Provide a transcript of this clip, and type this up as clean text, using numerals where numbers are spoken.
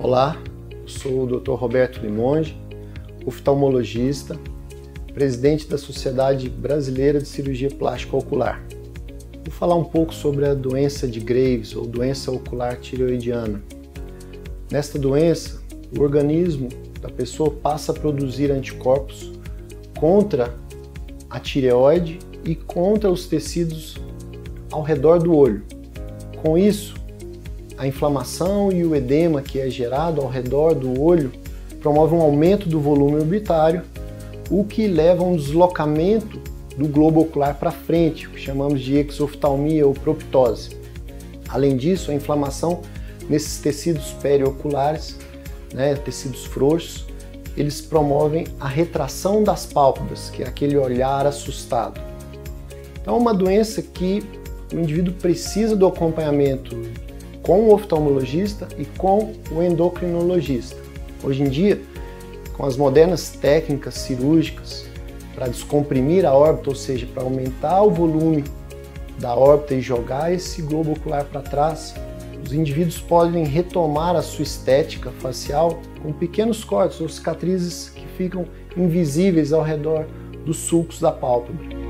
Olá, eu sou o Dr. Roberto Limonge, oftalmologista, presidente da Sociedade Brasileira de Cirurgia Plástica Ocular. Vou falar um pouco sobre a doença de Graves, ou doença ocular tireoidiana. Nesta doença, o organismo da pessoa passa a produzir anticorpos contra a tireoide e contra os tecidos ao redor do olho. Com isso, a inflamação e o edema que é gerado ao redor do olho promove um aumento do volume orbitário, o que leva a um deslocamento do globo ocular para frente, o que chamamos de exoftalmia ou proptose. Além disso, a inflamação nesses tecidos perioculares, tecidos frouxos, eles promovem a retração das pálpebras, que é aquele olhar assustado. Então é uma doença que o indivíduo precisa do acompanhamento com o oftalmologista e com o endocrinologista. Hoje em dia, com as modernas técnicas cirúrgicas para descomprimir a órbita, ou seja, para aumentar o volume da órbita e jogar esse globo ocular para trás, os indivíduos podem retomar a sua estética facial com pequenos cortes ou cicatrizes que ficam invisíveis ao redor dos sulcos da pálpebra.